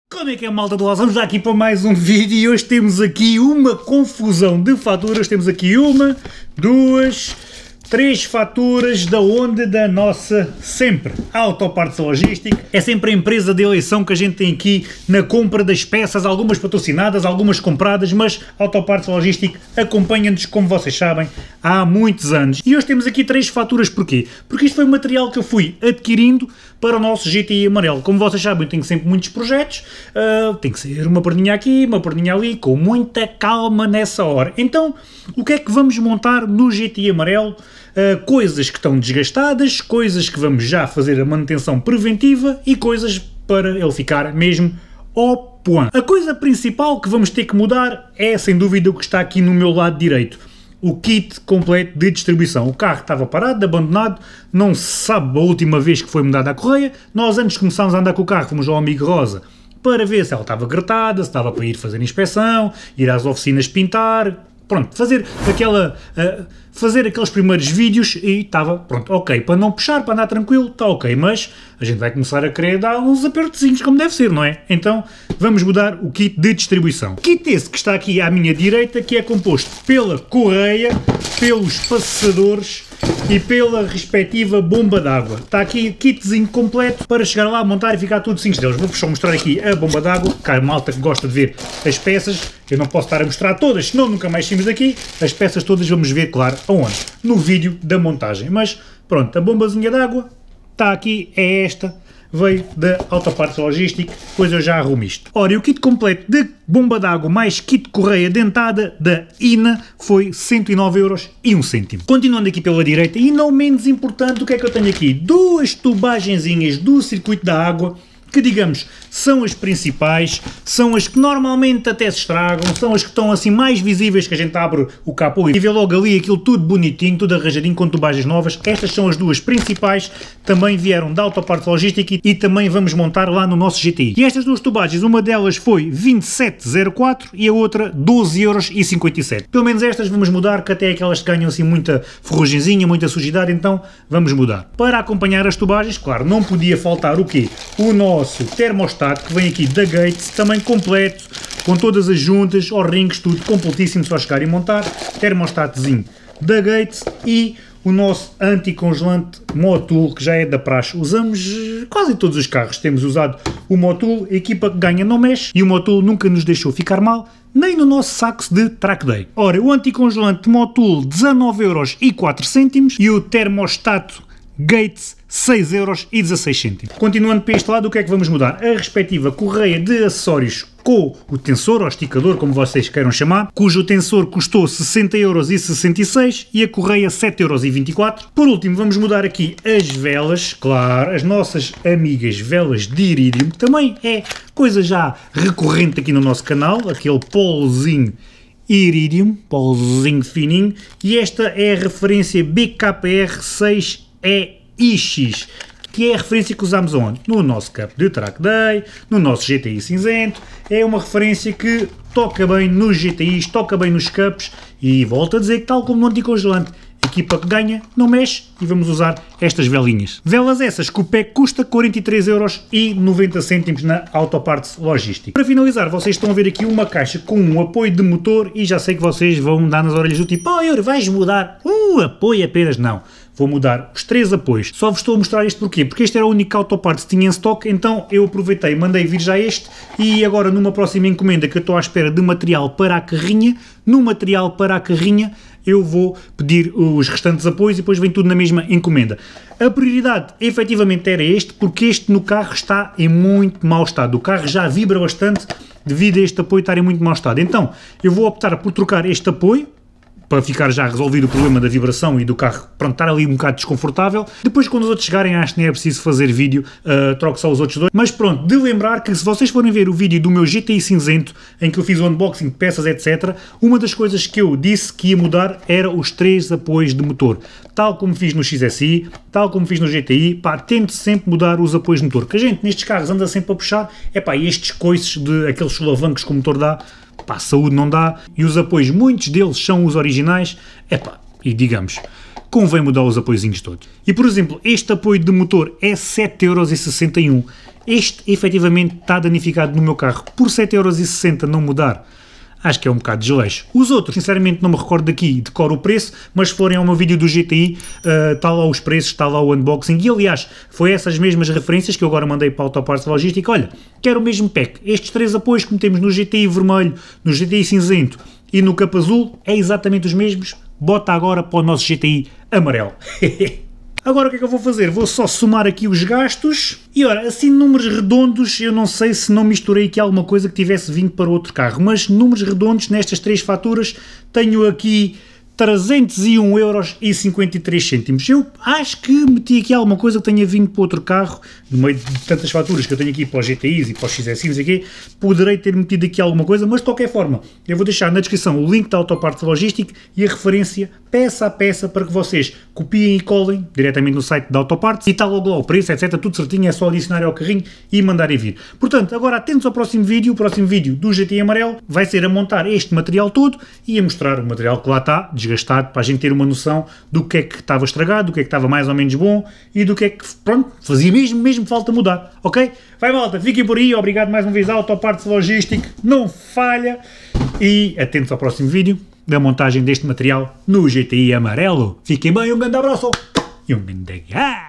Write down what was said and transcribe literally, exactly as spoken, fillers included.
Como é que é, malta do Los? Vamos já aqui para mais um vídeo e hoje temos aqui uma confusão de faturas. Temos aqui uma, duas, três faturas da onde? Da nossa sempre Autopartes Logística. É sempre a empresa de eleição que a gente tem aqui na compra das peças, algumas patrocinadas, algumas compradas, mas Autopartes Logística acompanha-nos, como vocês sabem, há muitos anos. E hoje temos aqui três faturas, porquê? Porque isto foi um material que eu fui adquirindo para o nosso G T I amarelo. Como vocês sabem, eu tenho sempre muitos projetos, uh, tem que ser uma perninha aqui, uma perninha ali, com muita calma nessa hora. Então, o que é que vamos montar no G T I amarelo? Uh, coisas que estão desgastadas, coisas que vamos já fazer a manutenção preventiva e coisas para ele ficar mesmo ao point. A coisa principal que vamos ter que mudar é, sem dúvida, o que está aqui no meu lado direito. O kit completo de distribuição. O carro estava parado, abandonado, não se sabe a última vez que foi mudada a correia. Nós, antes de começarmos a andar com o carro, fomos ao amigo Rosa para ver se ela estava gretada, se estava para ir fazer inspeção, ir às oficinas pintar, pronto, fazer aquela... Uh, fazer aqueles primeiros vídeos e estava, pronto, ok, para não puxar, para andar tranquilo, está ok, mas a gente vai começar a querer dar uns apertozinhos como deve ser, não é? Então, vamos mudar o kit de distribuição. Kit esse que está aqui à minha direita, que é composto pela correia, pelos passadores e pela respectiva bomba d'água. Está aqui kitzinho completo para chegar lá, montar e ficar tudo cinco estrelas. Vou só mostrar aqui a bomba d'água, que há malta que gosta de ver as peças. Eu não posso estar a mostrar todas, senão nunca mais saímos daqui. As peças todas vamos ver, claro, aonde? No vídeo da montagem. Mas pronto, a bombazinha d'água está aqui, é esta. Veio da Autopartes Logística, depois eu já arrumo isto. Ora, e o kit completo de bomba d'água mais kit de correia dentada da I N A foi cento e nove euros e um cêntimo. Continuando aqui pela direita, e não menos importante, o que é que eu tenho aqui? Duas tubagenzinhas do circuito da água, que digamos, são as principais, são as que normalmente até se estragam, são as que estão assim mais visíveis, que a gente abre o capô e vê logo ali aquilo tudo bonitinho, tudo arranjadinho com tubagens novas. Estas são as duas principais, também vieram da Autopartes Logística e também vamos montar lá no nosso G T I. E estas duas tubagens, uma delas foi vinte e sete vírgula zero quatro e a outra doze euros e cinquenta e sete. Pelo menos estas vamos mudar, que até aquelas que ganham assim muita ferrugenzinha, muita sujidade, então vamos mudar. Para acompanhar as tubagens, claro, não podia faltar o quê? O nosso nosso termostato, que vem aqui da Gates, também completo, com todas as juntas, aos rings, tudo completíssimo, só chegar e montar. Termostatozinho da Gates e o nosso anticongelante Motul, que já é da praxe. Usamos quase em todos os carros, temos usado o Motul, a equipa que ganha não mexe e o Motul nunca nos deixou ficar mal, nem no nosso saco de track day. Ora, o anticongelante Motul dezanove euros e quatro cêntimos e o termostato Gates seis euros e dezasseis cêntimos. Continuando para este lado, o que é que vamos mudar? A respectiva correia de acessórios com o tensor, ou esticador, como vocês queiram chamar, cujo tensor custou sessenta euros e sessenta e seis e a correia sete euros e vinte e quatro. Por último, vamos mudar aqui as velas, claro, as nossas amigas velas de irídio, que também é coisa já recorrente aqui no nosso canal, aquele polozinho iridium, polozinho fininho, e esta é a referência B K R seis E X, que é a referência que usamos onde? No nosso cap de track day, no nosso G T I cinzento. É uma referência que toca bem nos G T Is, toca bem nos cups e volto a dizer que, tal como no anticongelante, a equipa que ganha não mexe e vamos usar estas velinhas. Velas essas que o pack custa quarenta e três euros e noventa cêntimos na Autopartes Logística. Para finalizar, vocês estão a ver aqui uma caixa com um apoio de motor e já sei que vocês vão dar nas orelhas do tipo: oh, Yuri, vais mudar um apoio apenas? Não. Vou mudar os três apoios. Só vos estou a mostrar isto porquê? Porque este era o único Autopartes que tinha em stock, então eu aproveitei, mandei vir já este e agora numa próxima encomenda que eu estou à espera de material para a carrinha, no material para a carrinha eu vou pedir os restantes apoios e depois vem tudo na mesma encomenda. A prioridade efetivamente era este, porque este no carro está em muito mau estado. O carro já vibra bastante devido a este apoio estar em muito mau estado. Então eu vou optar por trocar este apoio, para ficar já resolvido o problema da vibração e do carro, pronto, estar ali um bocado desconfortável. Depois, quando os outros chegarem, acho que nem é preciso fazer vídeo, uh, troco só os outros dois. Mas pronto, de lembrar que se vocês forem ver o vídeo do meu G T I cinzento, em que eu fiz o unboxing de peças, etcétera, uma das coisas que eu disse que ia mudar era os três apoios de motor. Tal como fiz no X S I, tal como fiz no G T I, pá, tento sempre mudar os apoios de motor. Que a gente, nestes carros, anda sempre a puxar, é pá, estes coices de aqueles solavancos que o motor dá, pá, saúde não dá, e os apoios, muitos deles são os originais, é pá, e digamos, convém mudar os apoiozinhos todos. E por exemplo, este apoio de motor é sete euros e sessenta e um. Este efetivamente está danificado no meu carro. Por sete euros e sessenta não mudar, acho que é um bocado de desleixo. Os outros, sinceramente, não me recordo daqui, decoro o preço, mas se forem ao meu vídeo do G T I, uh, está lá os preços, está lá o unboxing, e aliás, foi essas mesmas referências que eu agora mandei para a Autoparts Logística. Olha, quero o mesmo pack. Estes três apoios que metemos no G T I vermelho, no G T I cinzento e no capa azul, é exatamente os mesmos. Bota agora para o nosso G T I amarelo. Agora o que é que eu vou fazer? Vou só somar aqui os gastos e ora, assim números redondos, eu não sei se não misturei aqui alguma coisa que tivesse vindo para outro carro, mas números redondos nestas três faturas tenho aqui trezentos e um euros e cinquenta e três cêntimos. Eu acho que meti aqui alguma coisa que tenha vindo para outro carro, no meio de tantas faturas que eu tenho aqui para os G T Is e para os X S I, não sei o quê, poderei ter metido aqui alguma coisa, mas de qualquer forma, eu vou deixar na descrição o link da Autoparts Logística e a referência peça a peça para que vocês copiem e colem diretamente no site da Autoparts e está logo lá o preço, etcétera. Tudo certinho, é só adicionar ao carrinho e mandarem vir. Portanto, agora atentos ao próximo vídeo. O próximo vídeo do G T I amarelo vai ser a montar este material todo e a mostrar o material que lá está, desgastado, para a gente ter uma noção do que é que estava estragado, do que é que estava mais ou menos bom e do que é que, pronto, fazia mesmo, mesmo falta mudar, ok? Vai malta, fiquem por aí, obrigado mais uma vez à Autoparts Logística, não falha, e atentos ao próximo vídeo da montagem deste material no G T I amarelo. Fiquem bem, um grande abraço e um grande...